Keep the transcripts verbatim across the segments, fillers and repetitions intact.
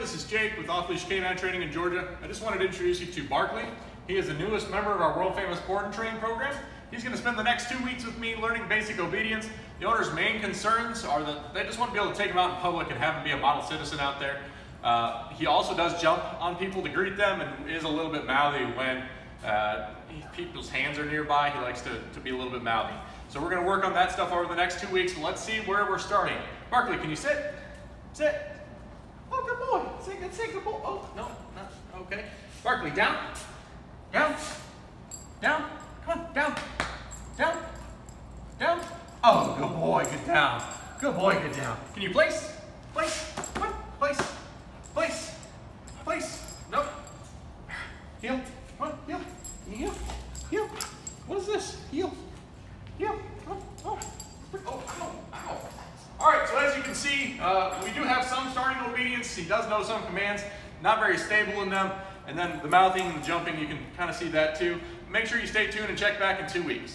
this is Jake with Leash K nine Training in Georgia. I just wanted to introduce you to Barkley. He is the newest member of our world famous board and train program. He's going to spend the next two weeks with me learning basic obedience. The owner's main concerns are that they just want to be able to take him out in public and have him be a model citizen out there. Uh, he also does jump on people to greet them and is a little bit mouthy when uh, people's hands are nearby. He likes to, to be a little bit mouthy. So we're going to work on that stuff over the next two weeks. Let's see where we're starting. Barkley, can you sit? Sit. Oh, good boy. Say good, say good boy. Oh, no, not okay. Barkley, down, down, down. Come on, down, down, down. Oh, good boy, get down. Good boy, get down. Can you place? Place, come on, place, place, place. Nope. Heel, come on, heel, heel, heel. What is this? Heel, heel, come on, oh, oh, ow, ow. All right, so as you can see, uh, we do have some starting obedience. He does know some commands, not very stable in them. And then the mouthing and the jumping, you can kind of see that too. Make sure you stay tuned and check back in two weeks.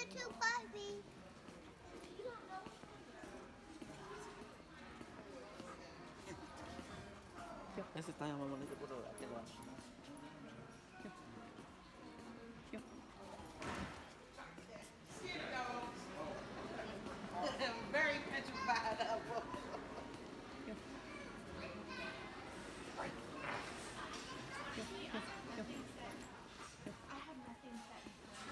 too, Barbie. Ese está muy bonito por ahora. I'm very petrified of them. I have nothing set.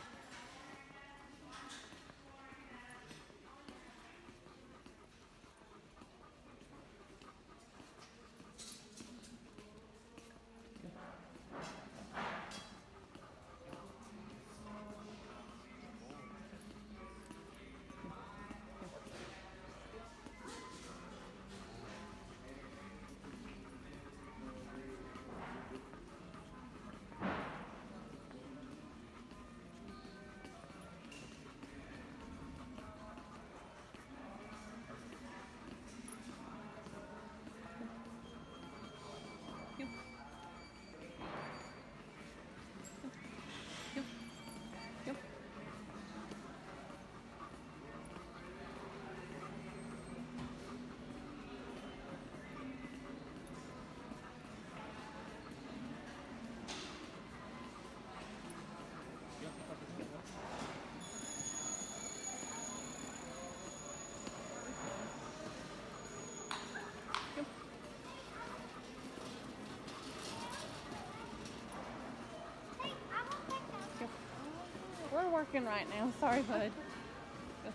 We're working right now. Sorry, bud. Go.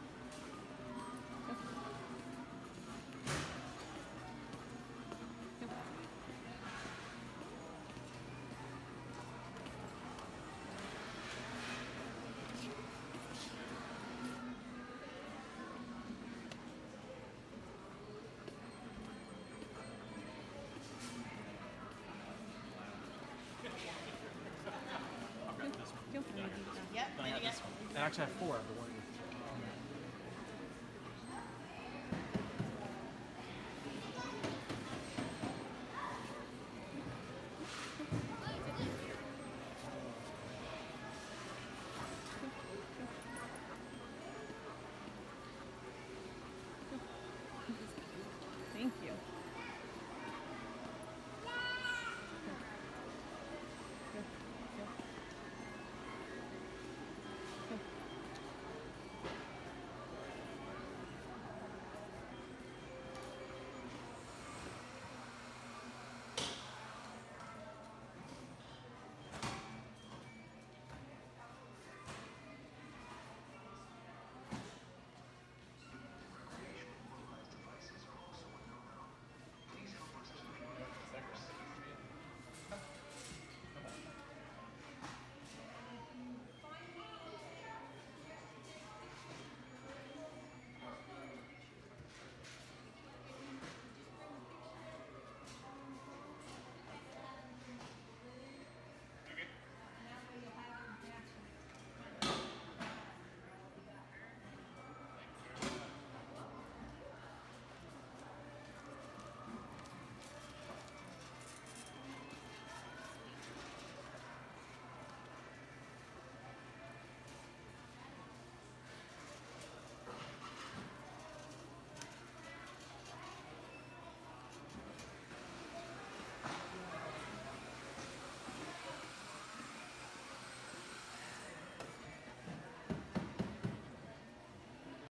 Go. Go. I've got this one. Yep, I got this one. I actually have four of the one.